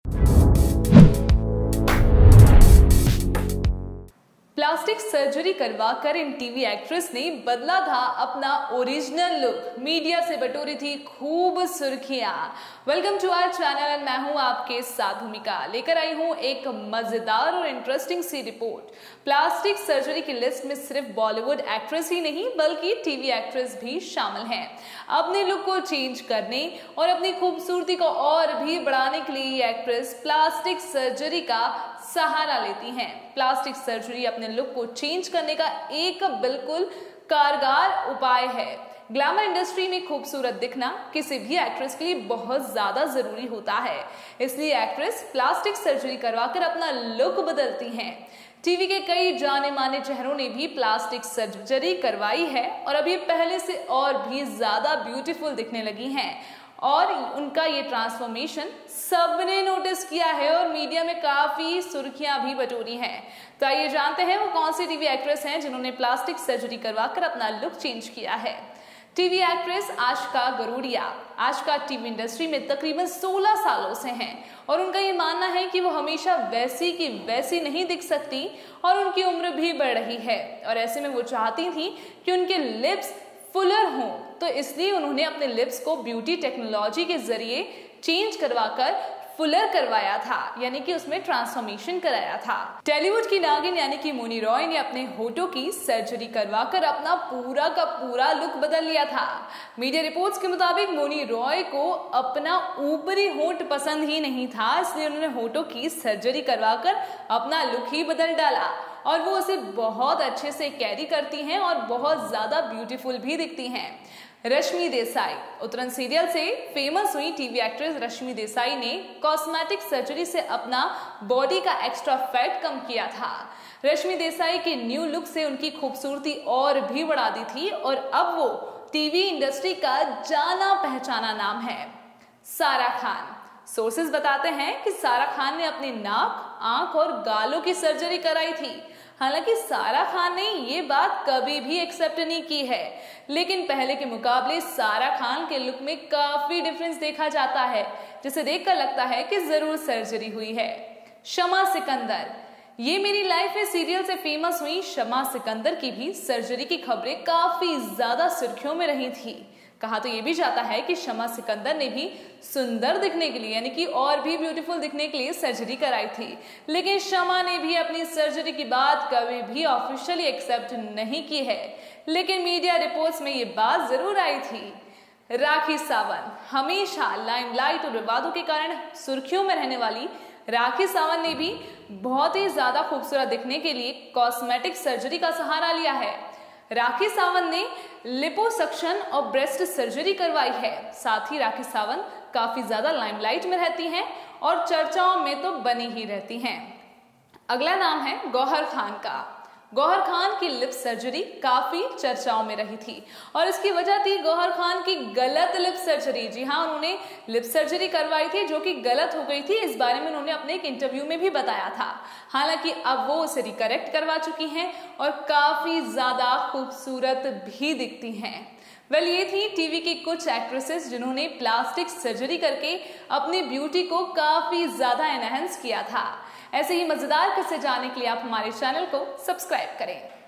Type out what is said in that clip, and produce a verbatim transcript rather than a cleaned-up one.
Plastic surgery करवाकर इन TV actress ने बदला था अपना ओरिजिनल लुक। मीडिया से बटोरी थी खूब सुर्खियां। Welcome to our channel and मैं हूं आपके साथ भूमिका। लेकर आई हूं एक मजेदार और इंटरेस्टिंग सी रिपोर्ट। प्लास्टिक सर्जरी की लिस्ट में सिर्फ बॉलीवुड एक्ट्रेस ही नहीं बल्कि टीवी एक्ट्रेस भी शामिल हैं। अपने लुक को चेंज करने और अपनी खूबसूरती को और भी बढ़ाने के लिए ये एक्ट्रेस प्लास्टिक सर्जरी का सहारा लेती हैं। प्लास्टिक सर्जरी अपने लुक को चेंज करने का एक बिल्कुल कारगर उपाय है। ग्लैमर इंडस्ट्री में खूबसूरत दिखना किसी भी एक्ट्रेस के लिए बहुत ज्यादा जरूरी होता है, इसलिए एक्ट्रेस प्लास्टिक सर्जरी करवाकर अपना लुक बदलती हैं। टीवी के कई जाने माने चेहरों ने भी प्लास्टिक सर्जरी करवाई है और अब ये पहले से और भी ज्यादा ब्यूटीफुल दिखने लगी हैं और उनका ये ट्रांसफॉर्मेशन सबने नोटिस किया है और मीडिया में काफी सुर्खियां भी बटोरी हैं। तो आइए जानते हैं वो कौन सी टीवी एक्ट्रेस हैं जिन्होंने प्लास्टिक सर्जरी करवाकर अपना लुक चेंज किया है। TV actress Ashika Garudia. Ashika TV industry में तकरीबन सोलह सालों से हैं और उनका ये मानना है कि वो हमेशा वैसी की वैसी नहीं दिख सकती और उनकी उम्र भी बढ़ रही है और ऐसे में वो चाहती थी कि उनके लिप्स फुलर हों, तो इसलिए उन्होंने अपने लिप्स को ब्यूटी टेक्नोलॉजी के जरिए चेंज करवाकर फुलर करवाया था, यानी कि उसमें ट्रांसफॉर्मेशन कराया था। टॉलीवुड की नागिन यानी कि मोनी रॉय ने अपने होठों की सर्जरी करवाकर अपना पूरा का पूरा लुक बदल लिया था। मीडिया रिपोर्ट्स के मुताबिक मोनी रॉय को अपना ऊपरी होठ पसंद ही नहीं था, इसलिए उन्होंने होठों की सर्जरी करवाकर अपना लुक ही बदल डाला और वो उसे बहुत अच्छे से कैरी करती हैं और बहुत ज्यादा ब्यूटीफुल भी दिखती हैं। रश्मि देसाई। उतरन सीरियल से फेमस हुई टीवी एक्ट्रेस रश्मि देसाई ने कॉस्मेटिक सर्जरी से अपना बॉडी का एक्स्ट्रा फैट कम किया था। रश्मि देसाई के न्यू लुक से उनकी खूबसूरती और भी बढ़ा दी थी और अब वो टीवी इंडस्ट्री का जाना पहचाना नाम है। सारा खान। सोर्सेज बताते हैं कि सारा खान ने अपने नाक, आंख और गालों की सर्जरी कराई थी। हालांकि सारा खान ने ये बात कभी भी एक्सेप्ट नहीं की है, लेकिन पहले के मुकाबले सारा खान के लुक में काफी डिफरेंस देखा जाता है, जिसे देखकर लगता है कि जरूर सर्जरी हुई है। शमा सिकंदर। ये मेरी लाइफ है सीरियल से फेमस हुई शमा सिकंदर की भी सर्जरी की खबरें काफी ज्यादा सुर्खियों में रही थी। कहा तो ये भी जाता है कि शमा सिकंदर ने भी सुंदर दिखने के लिए यानी कि और भी ब्यूटीफुल दिखने के लिए सर्जरी कराई थी, लेकिन शमा ने भी अपनी सर्जरी की बात कभी भी ऑफिशियली एक्सेप्ट नहीं की है, लेकिन मीडिया रिपोर्ट्स में ये बात जरूर आई थी। राखी सावंत। हमेशा लाइमलाइट और विवादों के कारण सुर्खियों में रहने वाली राखी सावंत ने भी बहुत ही ज्यादा खूबसूरत दिखने के लिए कॉस्मेटिक सर्जरी का सहारा लिया है। राखी सावंत ने लिपोसक्शन और ब्रेस्ट सर्जरी करवाई है। साथ ही राखी सावंत काफी ज्यादा लाइमलाइट में रहती हैं और चर्चाओं में तो बनी ही रहती हैं। अगला नाम है गौहर खान का। गौहर खान की लिप सर्जरी काफी चर्चाओं में रही थी और इसकी वजह थी गौहर खान की गलत लिप सर्जरी। जी हाँ, उन्होंने लिप सर्जरी करवाई थी जो कि गलत हो गई थी। इस बारे में उन्होंने अपने एक इंटरव्यू में भी बताया था। हालांकि अब वो उसे रिकरेक्ट करवा चुकी हैं और काफी ज्यादा खूबसूरत भी दिखती हैं। वेल, ये थी टीवी की कुछ एक्ट्रेसेस जिन्होंने प्लास्टिक सर्जरी करके अपनी ब्यूटी को काफी ज्यादा एनहांस किया था। ऐसे ही मजेदार किस्से जानने के लिए आप हमारे चैनल को सब्सक्राइब करें।